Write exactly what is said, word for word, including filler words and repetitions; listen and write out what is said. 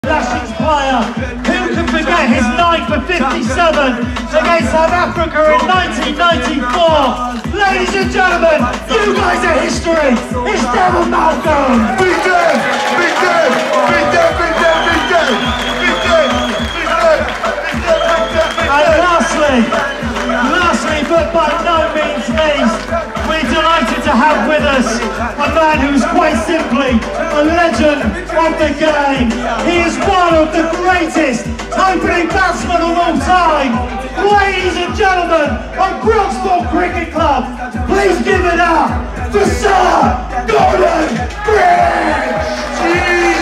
Lashings player, who can forget his nine for fifty-seven against South Africa in nineteen ninety-four? Ladies and gentlemen, you guys are history. It's Devon Malcolm. Big day, big day, big day, big day, big day, big day, big day, big day, big day. And lastly, lastly, but by no means least, we're delighted to have with us a man who's quite simply a legend of the game. He is one of the greatest opening batsmen of all time. Ladies and gentlemen of Broxbourne Cricket Club, please give it up for Sir Gordon Greenidge!